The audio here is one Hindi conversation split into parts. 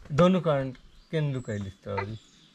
दोनों कारण केंद्र का लिखता है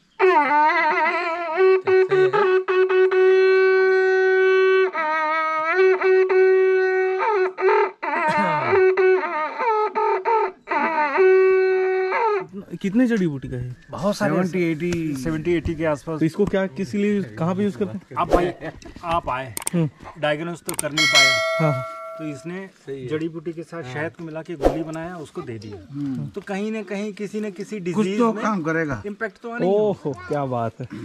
कितने जड़ी बूटी का है? बहुत सारे 70-80 के आसपास। तो इसको क्या किस लिए कहाँ पे यूज करते हैं? आप आए डायग्नोस तो कर नहीं पाया। हाँ। तो इसने जड़ी बूटी के साथ शहद को मिला के गोली बनाया, उसको दे दिया। तो कहीं ना कहीं किसी न किसी डिजीज में काम करेगा, इम्पैक्ट तो आने। ओहो क्या बात है।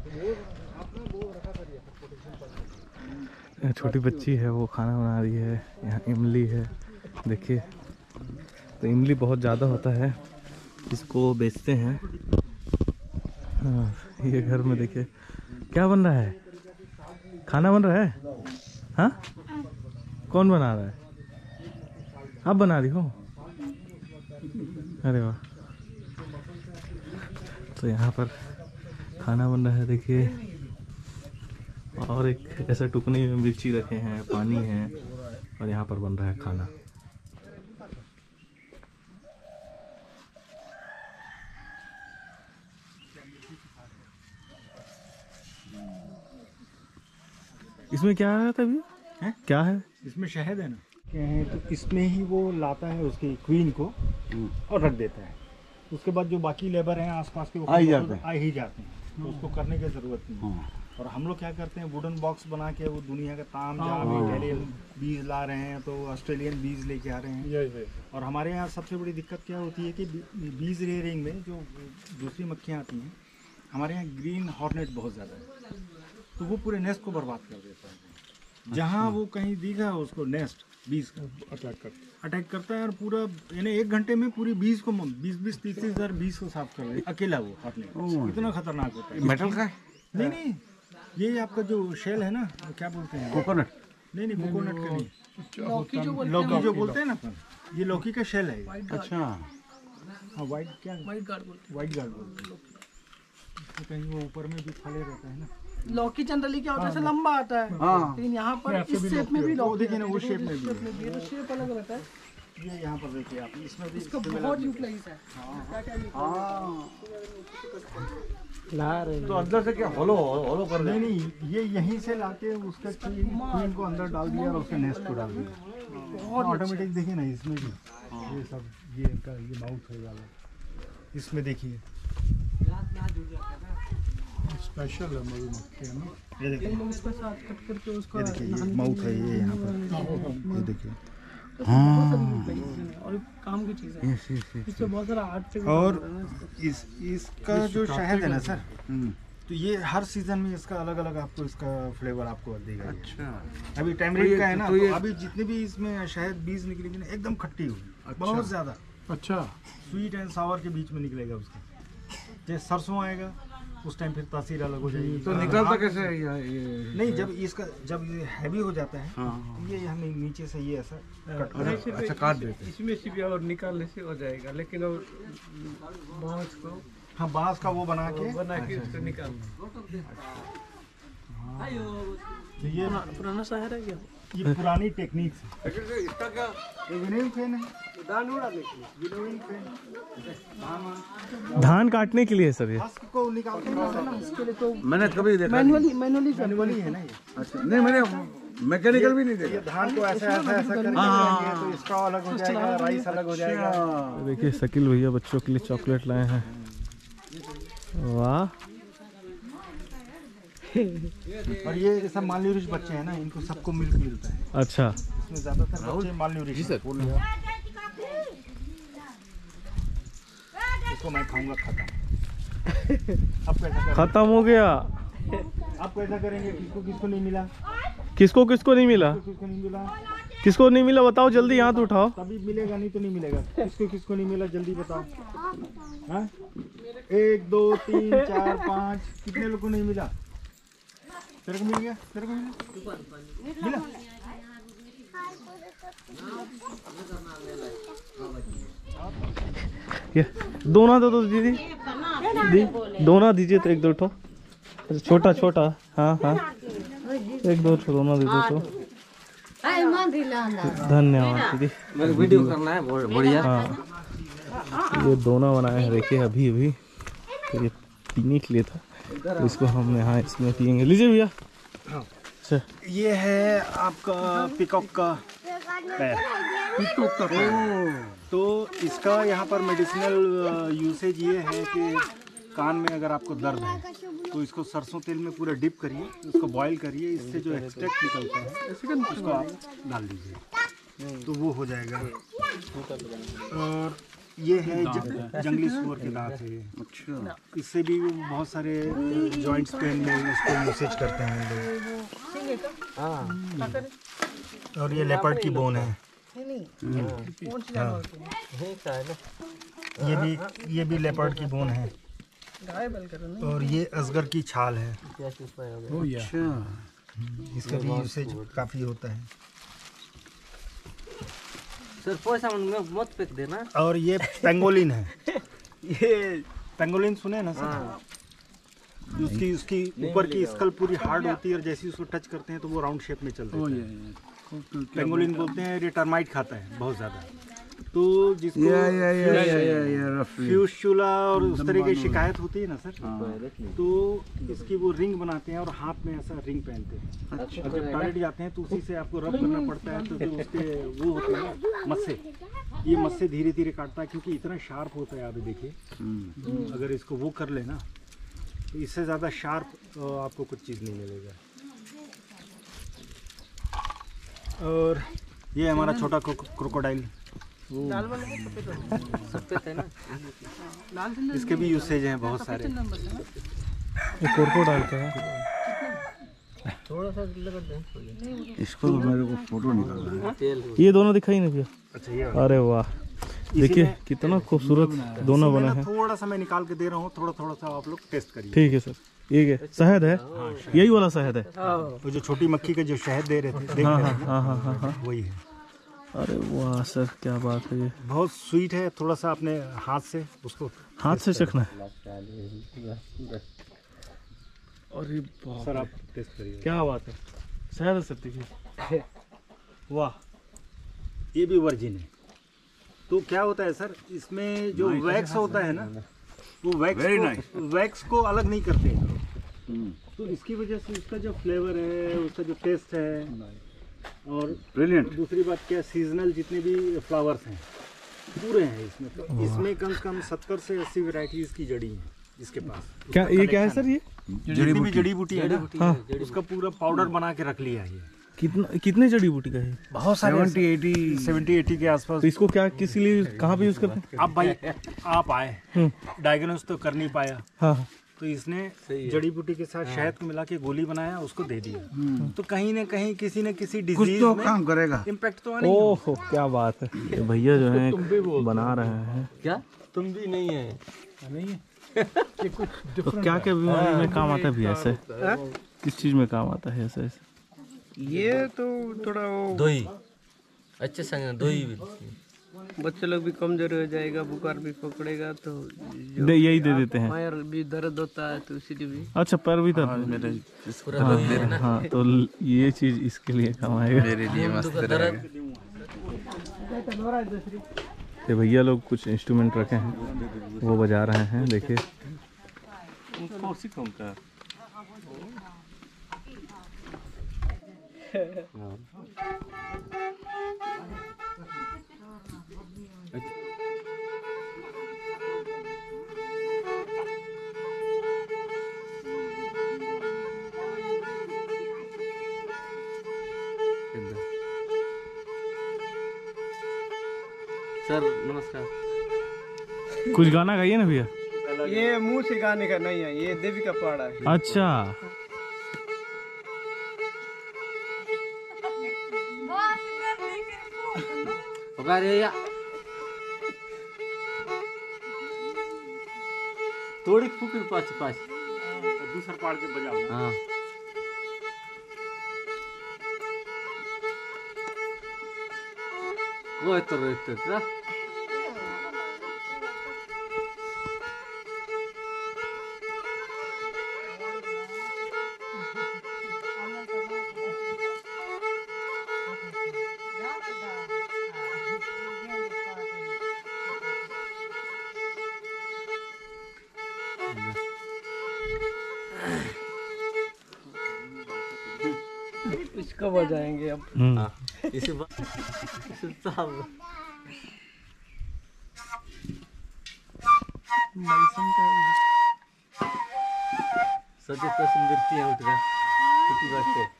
छोटी बच्ची है वो खाना बना रही है। यहाँ इमली है देखिए। तो इमली बहुत ज़्यादा होता है, इसको बेचते हैं। हाँ, ये घर में देखिए क्या बन रहा है। खाना बन रहा है। हाँ कौन बना रहा है? आप बना रही हो? अरे वाह। तो यहाँ पर खाना बन रहा है देखिए। और एक ऐसा टुकनी में मिर्ची रखे हैं, पानी है और यहाँ पर बन रहा है खाना। इसमें क्या आ रहा था अभी? है? क्या है? इसमें शहद है ना, क्या है तो इसमें ही वो लाता है उसकी क्वीन को और रख देता है। उसके बाद जो बाकी लेबर हैं आसपास के वो आ ही जाते हैं। तो उसको करने की जरूरत नहीं है। और हम लोग क्या करते हैं, वुडन बॉक्स बना के वो दुनिया का ताम जाम इटालियन बीज ला रहे हैं, तो ऑस्ट्रेलियन बीज लेके आ रहे हैं। और हमारे यहाँ सबसे बड़ी दिक्कत क्या होती है कि बीज रेयरिंग में जो दूसरी मक्खियाँ आती हैं, हमारे यहाँ ग्रीन हॉर्नेट बहुत ज़्यादा है, तो वो पूरे नेस्ट को बर्बाद कर देता है। जहाँ वो कहीं दिखा उसको नेस्ट बीज का अटैक करता है और पूरा यानी 1 घंटे में पूरी बीज को 20-30 हज़ार बीज को साफ कर दे अकेला वो हॉर्नेट। इतना खतरनाक होता है। मेटल का? नहीं, ये आपका जो शेल है ना, क्या बोलते हैं, कोकोनट? नहीं कोकोनट का नहीं, लौकी जो बोलते हैं ना अपन, ये लौकी का शेल है। अच्छा हाँ, वाइट गार्ड बोलते हैं। कहीं वो ऊपर में भी फले रहता है ना। लौकी जनरली क्या होता है, लंबा आता है, लेकिन यहाँ पर इस शेप में भी लौकी देखिए ना, वो शेप में भी तो शेप अलग रहता है। ये यहाँ पर देखिए आप, इसमें भी इसका बहुत यूटिलाइज है। तो अंदर से क्या होलो कर नहीं, ये यहीं से लाके उसका क्वीन को अंदर डाल दिया और उसके नेस्ट को डाल दिया। ऑटोमेटिक देखिए ना, इसमें भी ये सब ये इनका ये माउथ है वाला, इसमें देखिए स्पेशल है मधुमक्खी है ना। ये देखिए इसके साथ कट करके उसका ये देखिए ये माउथ है, ये यहाँ पर ये देखिए। और काम की चीज है, इससे बहुत सारा आर्ट। और इसका जो शहद है ना सर, तो ये हर सीजन में इसका अलग अलग आपको इसका फ्लेवर आपको देगा। अच्छा अभी टैमरिंड का है ना, तो अभी जितने भी इसमें शहद बीज निकलेगी ना, एकदम खट्टी होगी। बहुत ज्यादा। अच्छा स्वीट एंड सावर के बीच में निकलेगा उसका। जैसे सरसों आएगा उस टाइम फिर तासीर अलग हो जाएगी। तो निकलता कैसे है ये? नहीं, जब ये हैवी हो जाता है तो ये हम नीचे से ये ऐसा अच्छा काट देते हैं। इसमें से भी और निकालने से हो जाएगा, लेकिन और बांस को, हाँ बांस का वो बना के उसको निकाल। तो ये पुराना शहर है क्या? ये पुरानी टेक्निक है। इसका क्या विनोइंग फैन है, दान उड़ा दे। विनोइंग फैन धान काटने के लिए सर ये हस्क को निकालते हैं ना, इसके लिए तो मैंने कभी देखा मैनुअली है ना ये। अच्छा नहीं, मैंने मैकेनिकल भी नहीं देखा। ये धान को ऐसा करके करेंगे तो स्ट्रॉ अलग हो जाएगा, राइस अलग हो जाएगा। देखिए शकील भैया बच्चों के लिए चॉकलेट लाए हैं। वाह। और ये सब मालन्यूरिश बच्चे हैं ना, इनको सबको मिल्क मिलता है। अच्छा इसमें ज्यादातर बच्चे मालन्यूरिश हैं। इसको मैं खाऊंगा खत्म। अब कैसा करेंगे? खत्म हो गया। अब कैसा करेंगे? किसको किसको नहीं मिला? किसको किसको नहीं मिला? किसको नहीं मिला? किसको नहीं मिला बताओ जल्दी, हाथ उठाओ। तभी मिलेगा, नहीं तो नहीं मिलेगा। किसको किसको नहीं मिला जल्दी बताओ। हाँ 1 2 3 4 5 कितने लोगों को नहीं मिला? तेरे को मिल गया? तेरे को मिला? ये दोनों दो दीदी, दोनों दीजिए तो 1-2 ठो छोटा छोटा। हाँ 1-2 ठो दोनों दे दो तो। धन्यवाद दीदी। वीडियो करना है बढ़िया। हाँ ये दोना बनाया है, देखिए अभी अभी। तो ये पीने के लिए था, तो इसको हम यहाँ इसमें पियेंगे। लीजिए भैया। अच्छा, ये है आपका पिकॉक का पैर। पिकॉक का पैर। तो इसका यहाँ पर मेडिसिनल यूसेज ये है कि कान में अगर आपको दर्द है तो इसको सरसों तेल में पूरा डिप करिए, उसको बॉईल करिए, इससे जो एक्सट्रैक्ट निकलता है उसको आप डाल दीजिए तो वो हो जाएगा। और ये है जंगली सुअर के दांत है। अच्छा, इससे भी बहुत सारे जॉइंट्स पेन में इसको यूसेज करते हैं लोग। और ये लेपर्ड की बोन है। ये भी लेपर्ड की बोन है। और ये अजगर की छाल है। अच्छा, इसका भी यूसेज काफी होता है। सर पैसा मत फेंक देना। और ये पेंगोलिन है। ये पेंगोलिन सुने ना सर? उसकी ऊपर की स्कल पूरी हार्ड होती है और जैसे उसको टच करते हैं तो वो राउंड शेप में चलता है। पेंगोलिन बोलते हैं। ये टर्माइट खाता है बहुत ज़्यादा। तो जिसको फ्यूस्चुला और उस तरह की शिकायत होती है ना सर, तो इसकी वो रिंग बनाते हैं और हाथ में ऐसा रिंग पहनते हैं। अच्छा। और जब टॉयलेट जाते हैं तो उसी से आपको रब करना पड़ता है। तो जो उसके वो होते हैं ना मस्से, ये मस्से धीरे धीरे काटता है क्योंकि इतना शार्प होता है। आप देखिए, अगर इसको वो कर लेना तो इससे ज़्यादा शार्प आपको कुछ चीज़ नहीं मिलेगा। और ये हमारा छोटा क्रोकोडाइल, इसके भी यूसेज हैं बहुत सारे। ये क्रोकोडाइल का है। इसको तो मेरे को फोटो निकालना है। ये दोनों दिखाई नहीं भैया। अच्छा, ये अरे वाह, देखिए कितना खूबसूरत दोनों बना है। थोड़ा सा मैं निकाल के दे रहा हूँ, थोड़ा थोड़ा सा आप लोग टेस्ट करिए। ठीक है सर। ये क्या शहद है? यही वाला शहद है? वो जो छोटी मक्खी का जो शहद दे रहे थे, हाँ हाँ हाँ हाँ हाँ, वही है। अरे वाह सर, क्या बात है। ये बहुत स्वीट है। थोड़ा सा अपने हाथ से उसको चखना है। अरे सर आप टेस्ट करिए। क्या बात है, शहद है सर। देखिए, वाह, ये भी वर्जिन है। तो क्या होता है सर, इसमें जो वैक्स होता है ना, वो वैक्स को अलग नहीं करते हैं। तो इसकी वजह से उसका जो फ्लेवर है, उसका जो टेस्ट है, और ब्रिलियंट। दूसरी बात क्या, सीजनल जितने भी फ्लावर्स हैं पूरे हैं इसमें। तो इसमें कम से कम 70 से 80 वैरायटीज की जड़ी हैं इसके पास। क्या ये क्या है सर? ये जितनी भी जड़ी बूटी है ना, हाँ, उसका पूरा पाउडर बना के रख लिया है। कितने जड़ी बूटी का है? बहुत सारे 70-80 के आसपास। तो इसको क्या किसी लिए कहाँ पे यूज करते हैं? अब भाई आप आए, डायग्नोस तो कर नहीं पाया, हाँ, तो इसने जड़ी बूटी के साथ शहद को मिला के गोली बनाया, उसको दे दिया। तो कहीं ना कहीं किसी न किसी डिजीज तो में काम करेगा। इम्पैक्ट तो आने। ओह क्या बात है। ये भैया जो है बना रहे हैं। क्या तुम भी नहीं है? नहीं है। तो क्या क्या बीमारी में काम आता है भैया ऐसे? किस चीज में काम आता है ऐसे? ये तो थोड़ा वो दही अच्छे संग दही भी बच्चे लोग भी कमजोर हो जाएगा, बुखार भी पकड़ेगा तो यही दे देते हैं। पैर भी दर्द होता है तो इसीलिए भी। अच्छा, पैर भी दर्द मेरे। हाँ, तो ये चीज इसके लिए काम आएगा। मेरे लिए मस्त रहेगा। ये भैया लोग कुछ इंस्ट्रूमेंट रखे हैं, वो बजा रहे हैं। देखिए सर नमस्कार। कुछ गाना गाइए ना भैया। ये मुंह से गाने का नहीं है, ये देवी का पाड़ा है। अच्छा, थोड़ी फूकी पास पास दूसरा पाड़ के बजाओ। हाँ वो तो रहते ना। इसको बजाएंगे अब। इसी सजे तो सुंदरती है उठगा कितनी बात है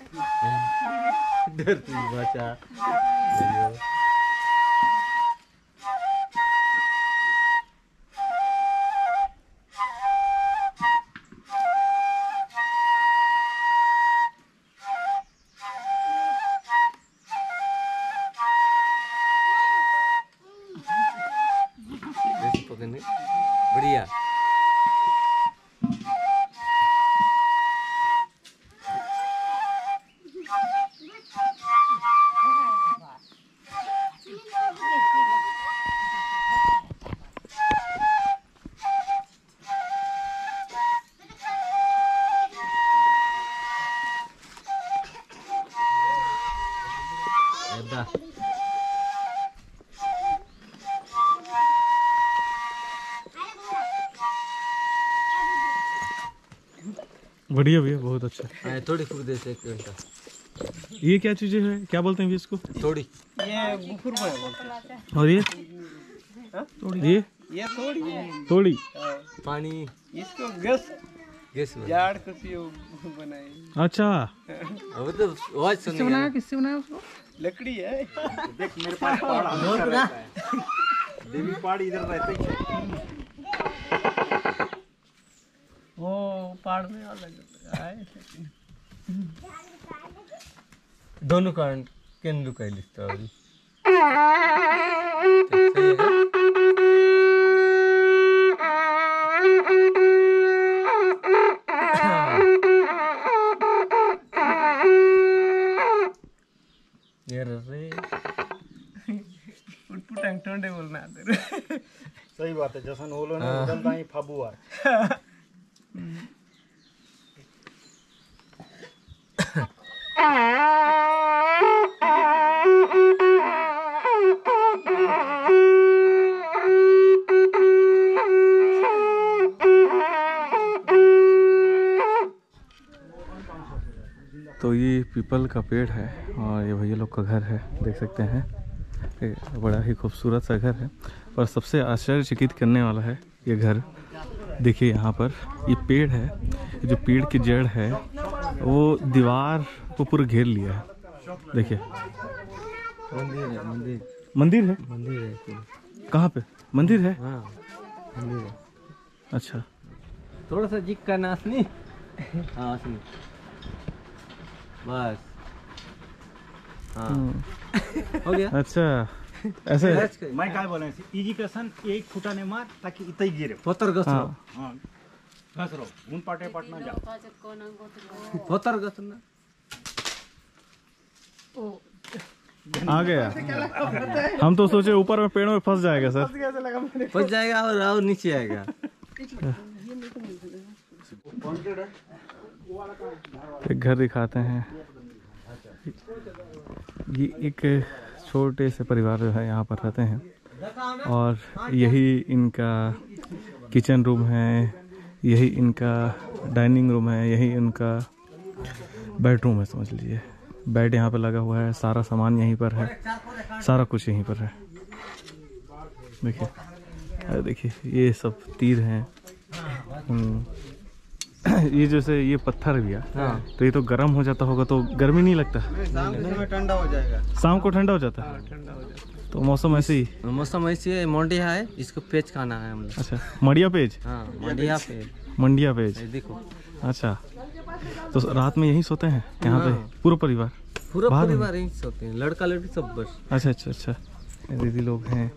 डरती बचा पकड़ने बढ़िया। बढ़िया भैया, बहुत अच्छा। थोड़ी फूक देते 1 घंटा। ये क्या चीजें है, क्या बोलते हैं इसको? थोड़ी ये बुफुर में बोलते हैं। और ये तोड़ी पानी इसको गैस गैस जाड़ कुछ बनाए। अच्छा, अब तो आवाज सुन बनाया। किससे बनाया उसको? लकड़ी है। देख मेरे पास पहाड़ हमेशा रहता है। देवी पहाड़ इधर रहते ही है। वो पहाड़ में अलग आए। दोनों कारण केन लुकाई लिखता है पुटपुटंग टोंडे बोलना आते। सही बात है, जैसा बोलो ना बदलता ही फबुआ। तो ये पीपल का पेड़ है और ये भैया लोग का घर है, देख सकते हैं। ये बड़ा ही खूबसूरत सा घर है और सबसे आश्चर्यचकित करने वाला है ये घर। देखिए यहाँ पर ये पेड़ है, जो पेड़ की जड़ है वो दीवार को पूरा घेर लिया है। देखिए मंदिर है। मंदिर मंदिर है। मंदिर है। कहाँ पे मंदिर है? हाँ मंदिर है। अच्छा, थोड़ा सा जिक का नाश नहीं। हाँ असली बस। हाँ हो गया। अच्छा ऐसे मैं काय बोले एजुकेशन 1 फुटा ने मार ताकि इतई गिरे। पोतर गस हाँ। हाँ घस रहो उन पाटे पाटना जाओ। पोतर गस ना आ गया। हम तो सोचे ऊपर में पेड़ों में फंस जाएगा सर। फंस जाएगा और नीचे आएगा। एक घर दिखाते हैं। ये एक छोटे से परिवार जो है यहाँ पर रहते हैं और यही इनका किचन रूम है, यही इनका डाइनिंग रूम है, यही इनका बेडरूम है, समझ लीजिए। बेड यहाँ पर लगा हुआ है, सारा सामान यहीं पर है, सारा कुछ यहीं पर है। देखिए, अरे देखिए ये सब तीर हैं। ये जैसे ये पत्थर भी है। हाँ। तो ये तो गर्म हो जाता होगा तो गर्मी नहीं लगता? में ठंडा हो जाएगा। शाम को ठंडा हो जाता है? ठंडा हो जाता है। तो मौसम ऐसे ही? मौसम ऐसी है। मंडिया है, इसको पेज खाना है हम लोग। अच्छा, मड़िया पेज? हाँ मंडिया पेज। मंडिया पेज, देखो। अच्छा, तो रात में यहीं सोते हैं यहाँ पे पूरा परिवार? पूरा परिवार यहीं सोते हैं, लड़का लड़की सब बस। अच्छा अच्छा अच्छा, दीदी लोग हैं।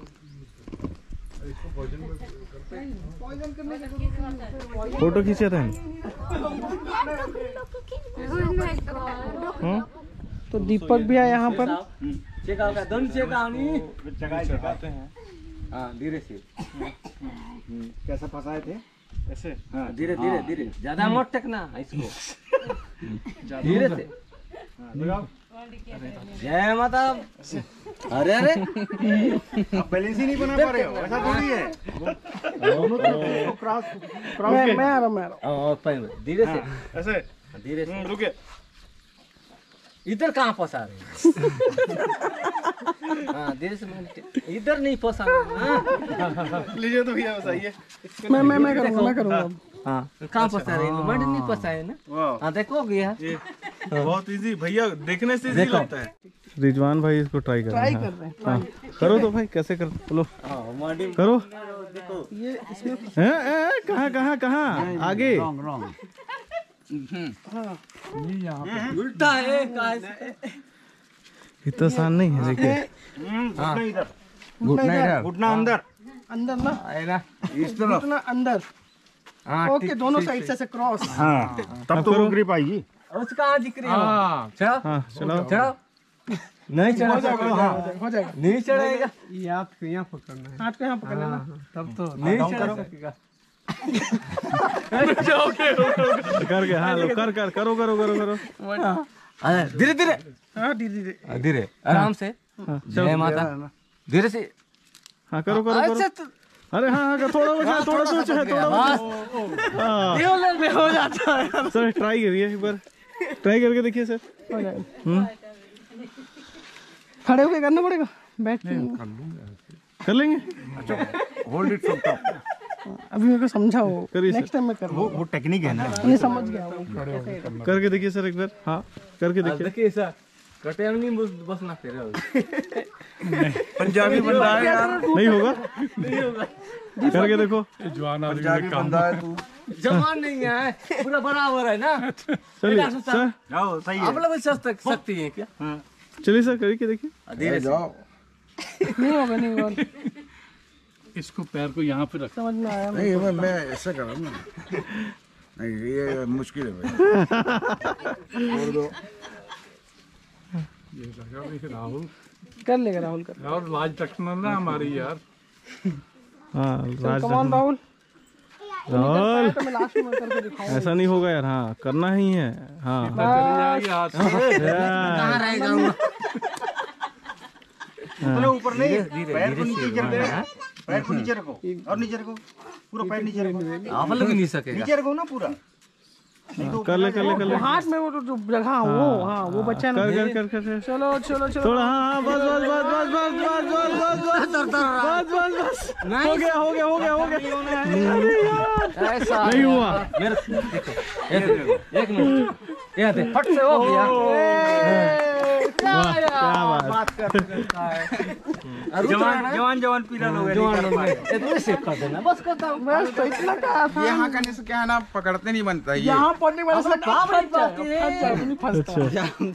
फोटो खींचे थे? तो दीपक भी है यहाँ पर। धीरे से कैसा फंसाए थे ऐसे? हाँ धीरे धीरे धीरे, ज्यादा मत टेकना इसको। धीरे से। जय माता। अरे अरे आप बैलेंस ही नहीं बना पा रहे हो, ऐसा थोड़ी है। क्रॉस मैं आ रहा हूँ। धीरे से, ऐसे धीरे से। रुके। इधर कहाँ फंसा रहे हैं? हाँ, धीरे से। इधर नहीं फंसा। लीजिए तो भैया बताइए। मैं करूँगा। हाँ, कहाँ फंसा रहे हैं? मंड नहीं फंसा है ना? हाँ, देखो गया। बहुत इजी भैया, देखने से इजी लगता है। रिजवान भाई इसको ट्राई कर रहे हैं। हाँ, करो तो भाई, कैसे कर बोलो, करो। ये इसमें कहाँ आगे उल्टा है। इतना आसान नहीं है, देखिए। घुटना अंदर अंदर ना, इस तरफ घुटना अंदर। ओके, दोनों साइड से क्रॉस। हाँ, तब तो वो ग्रिप आएगी। उसका कहाँ दिख रही है? चलो चलो नहीं चढ़ा, हो जाएगा। नहीं चढ़ेगा। ये हाथ को यहाँ पकड़ना है, हाथ को यहाँ पकड़ लेना। तब तो नहीं चढ़ सकेगा। करके, हाँ लो, करो। धीरे धीरे, हाँ, धीरे धीरे, आराम से। जय माता। धीरे से। हाँ, करो। अच्छा तो अरे हाँ, थोड़ा में हो जाता है। सर ट्राई करिए एक बार, ट्राई करके देखिए सर। हो जाएगा। खड़े होके करना पड़ेगा, बैठ के कर लेंगे। Hold it from top. अभी मेरे को समझाओ, करिए नेक्स्ट टाइम मैं करूँगा। वो टेक्निक है ना। ये समझ गया वो। करके देखिए सर एक बार। हाँ, करके देखिए। देखिए सर, कटे नहीं बसना फिर। पंजाबी बंदा है यार, नहीं होगा। करके देखो। पंजाबी बंदा है तू। जवान नहीं है, पूरा बराबर है ना। चलिए सर, जाओ, सही है। आप लोग सकती है क्या? चलिए सर, करके देखिए। धीरे जाओ। नहीं होगा। इसको पैर को यहाँ पे रख। समझ में आया। नहीं मैं ऐसा कर रहा हूँ ना। नहीं ये मुश्किल है भाई। छोड़ दो। राहुल कर लेगा, राहुल कर। और लाज रखना ना हमारी यार। हाँ, कमान राहुल। राहुल, तो मैं लास्ट में करके दिखाऊंगा। ऐसा नहीं होगा यार। हाँ, करना ही है। हाँ, चली जाएगी हाथ से। कहाँ रहेगा वो? उतने ऊपर नहीं, पैर को नीचे रखो। पैर को नीचे रखो और नीचे रखो, पूरा पैर नीचे रखो। आप लोग नहीं सकेगा। नीचे रखो ना पूरा। कर ले। हाथ में वो जो जगह, वो बच्चा ना। कर। चलो। थोड़ा, हाँ, बस। हो गया। ऐसा नहीं हुआ। मेरे देखो, एक मिनट, ये दे, फट से हो गया। क्या बात जवान पीला लोग ऐसे कर देना, बस करता हूँ। बस तो इतना कहा था। यहाँ करने से क्या है ना, पकड़ते नहीं बनता ये। यहाँ पड़ने वाला से काम नहीं पाती है। नहीं फंसता।